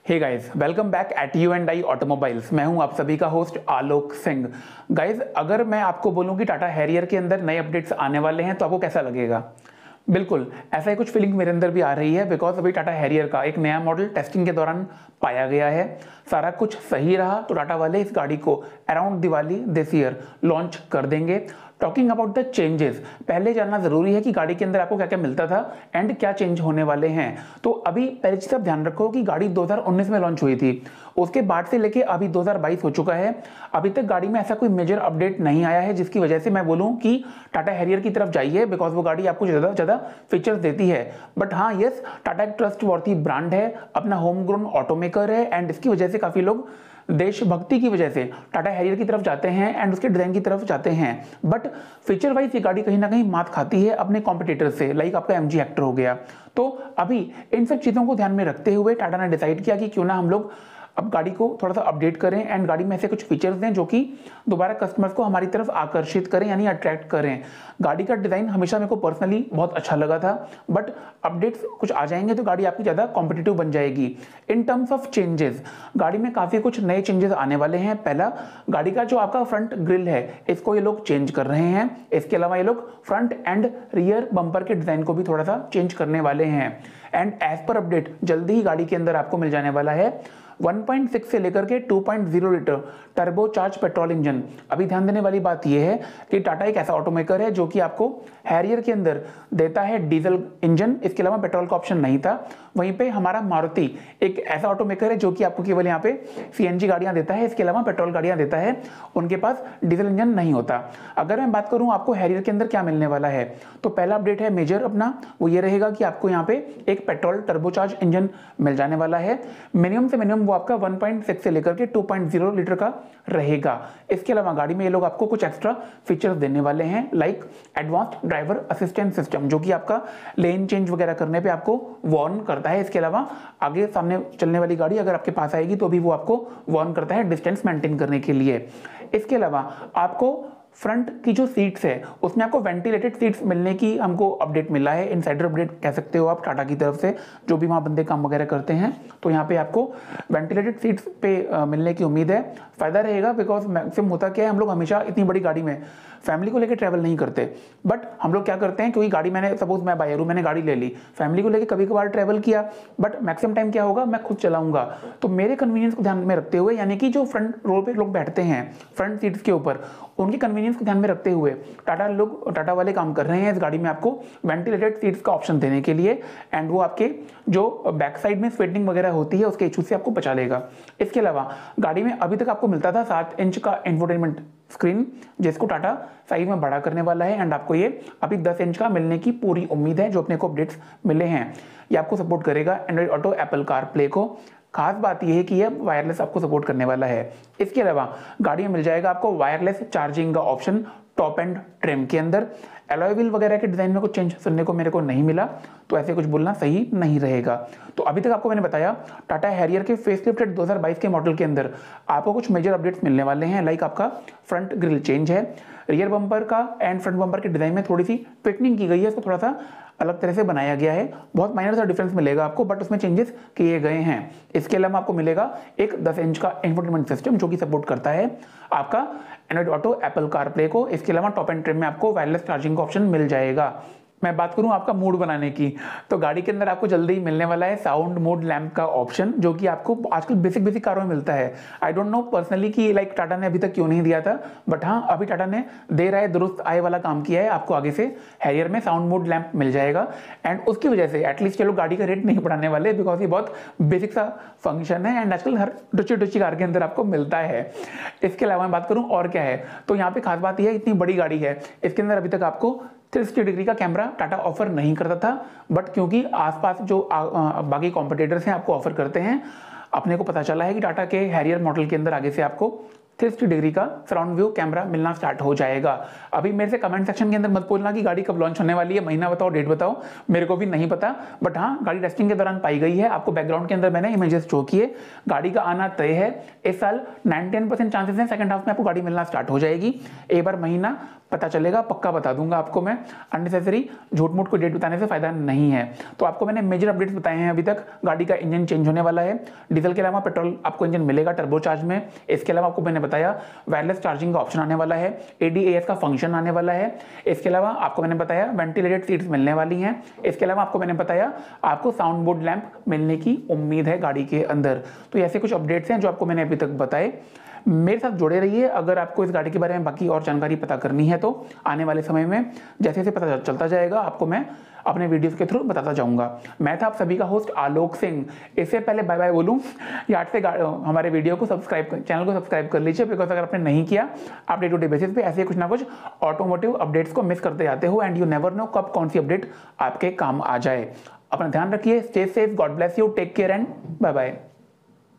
Hey guys, welcome back at you and I automobiles. मैं हूं आप सभी का होस्ट आलोक सिंह। गाइस, अगर मैं आपको बोलूं कि टाटा हैरियर के अंदर नए अपडेट्स आने वाले हैं तो आपको कैसा लगेगा? बिल्कुल ऐसा ही कुछ फीलिंग मेरे अंदर भी आ रही है, बिकॉज अभी टाटा हैरियर का एक नया मॉडल टेस्टिंग के दौरान पाया गया है। सारा कुछ सही रहा तो टाटा वाले इस गाड़ी को around Diwali this year launch कर देंगे। टॉकिंग अबाउट द चेंजेस, पहले जानना जरूरी है कि गाड़ी के अंदर आपको क्या क्या मिलता था एंड क्या चेंज होने वाले हैं। तो अभी पहले चीज आप ध्यान रखो कि गाड़ी 2019 में लॉन्च हुई थी, उसके बाद से लेके अभी 2022 हो चुका है। अभी तक गाड़ी में ऐसा कोई मेजर अपडेट नहीं आया है जिसकी वजह से मैं बोलूं कि टाटा हैरियर की तरफ जाइए, बिकॉज वो गाड़ी आपको ज्यादा फीचर्स देती है। बट हाँ, यस, टाटा एक ट्रस्टवर्थी ब्रांड है, अपना होम ग्रोन ऑटोमेकर है एंड इसकी वजह से काफी लोग देशभक्ति की वजह से टाटा हैरियर की तरफ जाते हैं एंड उसके डिजाइन की तरफ जाते हैं। बट फीचर वाइज ये गाड़ी कहीं ना कहीं मात खाती है अपने कॉम्पिटिटर से, लाइक आपका MG हेक्टर हो गया। तो अभी इन सब चीजों को ध्यान में रखते हुए टाटा ने डिसाइड किया कि क्यों ना हम लोग अब गाड़ी को थोड़ा सा अपडेट करें एंड गाड़ी में ऐसे कुछ फीचर्स दें जो कि दोबारा कस्टमर्स को हमारी तरफ आकर्षित करें, यानी अट्रैक्ट करें। गाड़ी का डिजाइन हमेशा मेरे को पर्सनली बहुत अच्छा लगा था, बट अपडेट्स कुछ आ जाएंगे तो गाड़ी आपकी ज़्यादा कॉम्पिटिटिव बन जाएगी। इन टर्म्स ऑफ चेंजेस, गाड़ी में काफ़ी कुछ नए चेंजेस आने वाले हैं। पहला, गाड़ी का जो आपका फ्रंट ग्रिल है इसको ये लोग चेंज कर रहे हैं। इसके अलावा ये लोग फ्रंट एंड रियर बम्पर के डिजाइन को भी थोड़ा सा चेंज करने वाले हैं। एंड एज पर अपडेट जल्दी ही गाड़ी के अंदर आपको मिल जाने वाला है 1.6 से लेकर के 2.0 लीटर टर्बोचार्ज पेट्रोल इंजन। अभी ध्यान देने वाली बात यह है कि टाटा एक ऐसा ऑटोमेकर है जो कि आपको हैरियर के अंदर देता है डीजल इंजन, इसके अलावा पेट्रोल का ऑप्शन नहीं था। वहीं पे हमारा मारुति एक ऐसा ऑटोमेकर है जो कि आपको केवल यहाँ पे CNG गाड़ियां देता है, इसके अलावा पेट्रोल गाड़ियां देता है, उनके पास डीजल इंजन नहीं होता। अगर मैं बात करूं आपको हैरियर के अंदर क्या मिलने वाला है, तो पहला अपडेट है मेजर अपना, वो ये रहेगा कि आपको यहाँ पे एक पेट्रोल टर्बोचार्ज इंजन मिल जाने वाला है। मिनिमम से मिनिमम आपका 1.6 से लेकर के 2.0 लीटर का रहेगा। इसके अलावा गाड़ी में ये लोग आपको कुछ एक्स्ट्रा फीचर्स देने वाले हैं, like advanced driver assistant system, जो कि आपका लेन चेंज वगैरह करने पे आपको वार्न करता है। इसके अलावा आगे सामने चलने वाली गाड़ी अगर आपके पास आएगी तो भी वो आपको वार्न करता है डिस्टेंस मेंटेन करने के लिए। इसके अलावा आपको फ्रंट की जो सीट्स है उसमें आपको वेंटिलेटेड सीट्स मिलने की हमको अपडेट मिला है, इनसाइडर अपडेट कह सकते हो आप टाटा की तरफ से, जो भी वहाँ बंदे काम वगैरह करते हैं। तो यहाँ पे आपको वेंटिलेटेड सीट्स पे मिलने की उम्मीद है। फायदा रहेगा, बिकॉज मैक्सिमम होता क्या है, हम लोग हमेशा इतनी बड़ी गाड़ी में फैमिली को लेकर ट्रैवल नहीं करते, बट हम लोग क्या करते हैं, क्योंकि गाड़ी मैंने सपोज मैं बायर हूँ, मैंने गाड़ी ले ली, फैमिली को लेकर कभी कभार ट्रैवल किया, बट मैक्सिमम टाइम क्या होगा, मैं खुद चलाऊंगा। तो मेरे कन्वीनियंस को ध्यान में रखते हुए, यानी कि जो फ्रंट रो पे लोग बैठते हैं फ्रंट सीट्स के ऊपर, उनके कन्वीनियंस को ध्यान में रखते हुए टाटा वाले काम कर रहे हैं इस गाड़ी में आपको वेंटिलेटेड सीट्स का ऑप्शन देने के लिए। एंड वो आपके जो बैक साइड में स्वेटिंग वगैरह होती है उसके इशू से आपको बचा लेगा। इसके अलावा गाड़ी में अभी तक आपको मिलता था 7 इंच का इंफोटेनमेंट स्क्रीन, जिसको टाटा साइज में बड़ा करने वाला है एंड आपको ये अभी 10 इंच का मिलने की पूरी उम्मीद है, जो अपने को अपडेट्स मिले हैं। ये आपको सपोर्ट करेगा Android Auto, Apple CarPlay को। खास बात यह है कि यह वायरलेस आपको सपोर्ट करने वाला है। इसके अलावा गाड़ी में मिल जाएगा आपको वायरलेस चार्जिंग का ऑप्शन टॉप एंड ट्रिम के अंदर। अलॉय व्हील वगैरह के डिजाइन में कुछ चेंज सुनने को मेरे को नहीं मिला, तो ऐसे कुछ बोलना सही नहीं रहेगा। तो अभी तक आपको मैंने बताया टाटा हैरियर के फेसलिफ्टेड 2022 के मॉडल के अंदर आपको कुछ मेजर अपडेट्स मिलने वाले हैं, लाइक आपका फ्रंट ग्रिल चेंज है, रियर बम्पर का एंड फ्रंट बम्पर के डिजाइन में थोड़ी सी ट्विकनिंग की गई है, इसको थोड़ा सा अलग तरह से बनाया गया है। बहुत माइनर सा डिफरेंस मिलेगा आपको, बट उसमें चेंजेस किए गए हैं। इसके अलावा आपको मिलेगा एक 10 इंच का इंफोटेनमेंट सिस्टम जो कि सपोर्ट करता है आपका Android Auto, Apple CarPlay को। इसके अलावा टॉप एंड ट्रिम में आपको वायरलेस चार्जिंग का ऑप्शन मिल जाएगा। मैं बात करूं आपका मूड बनाने की, तो गाड़ी के अंदर आपको जल्दी ही मिलने वाला है साउंड मोड लैंप का ऑप्शन, जो कि आपको आजकल बेसिक कारों में मिलता है। आई डोंट नो पर्सनली कि लाइक टाटा ने अभी तक क्यों नहीं दिया था, बट हाँ, अभी टाटा ने दे रहा है, दुरुस्त आए वाला काम किया है। आपको आगे से हैरियर में साउंड मोड लैंप मिल जाएगा एंड उसकी वजह से एटलीस्ट चलो गाड़ी का रेट नहीं बढ़ाने वाले, बिकॉज ये बहुत बेसिक सा फंक्शन है एंड आजकल हर टुची कार के अंदर आपको मिलता है। इसके अलावा मैं बात करूँ और क्या है, तो यहाँ पे खास बात यह है, इतनी बड़ी गाड़ी है, इसके अंदर अभी तक आपको 360 डिग्री का कैमरा टाटा ऑफर नहीं करता था, बट क्योंकि आसपास जो बाकी कॉम्पिटिटर्स हैं आपको ऑफर करते हैं, अपने को पता चला है कि टाटा के हैरियर मॉडल के अंदर आगे से आपको 360 डिग्री का सराउंड व्यू कैमरा मिलना स्टार्ट हो जाएगा। अभी मेरे से कमेंट सेक्शन के अंदर मत बोलना कि गाड़ी कब लॉन्च होने वाली है, महीना बताओ, डेट बताओ, मेरे को भी नहीं पता, बट हाँ, गाड़ी टेस्टिंग के दौरान पाई गई है। आपको बैकग्राउंड के अंदर मैंने इमेजेस शो किए, गाड़ी का आना तय है। इस साल 9-10% चांसेस हैं सेकंड हाफ में आपको गाड़ी मिलना स्टार्ट हो जाएगी। एक बार महीना पता चलेगा, पक्का बता दूंगा आपको मैं। अननेसेसरी झूठ मूठ को डेट बताने से फायदा नहीं है। तो आपको मैंने मेजर अपडेट्स बताए हैं अभी तक। गाड़ी का इंजन चेंज होने वाला है, डीजल के अलावा पेट्रोल आपको इंजन मिलेगा टर्बो चार्ज में। इसके अलावा आपको मैंने बताया वायरलेस चार्जिंग का ऑप्शन आने वाला है, ADAS का फंक्शन आने वाला है। इसके अलावा आपको मैंने बताया वेंटिलेटेड सीट्स मिलने वाली हैं। इसके अलावा आपको मैंने बताया आपको साउंड बोर्ड लैंप मिलने की उम्मीद है गाड़ी के अंदर। तो ऐसे कुछ अपडेट्स हैं जो आपको मैंने अभी तक बताए। मेरे साथ जुड़े रहिए। अगर आपको इस गाड़ी के बारे में बाकी और जानकारी पता करनी है तो आने वाले समय में जैसे जैसे पता चलता जाएगा आपको मैं अपने वीडियोस के थ्रू बताता जाऊंगा। मैं था आप सभी का होस्ट आलोक सिंह। इससे पहले बाय बाय बोलूं, याद से हमारे वीडियो को चैनल को सब्सक्राइब कर लीजिए, बिकॉज अगर आपने नहीं किया, आप डे टू डे बेसिस पे ऐसे कुछ ना कुछ ऑटोमोटिव अपडेट्स को मिस करते जाते हो एंड यू नेवर नो कब कौन सी अपडेट आपके काम आ जाए। अपना ध्यान रखिए, stay safe, God bless you, take care and bye bye.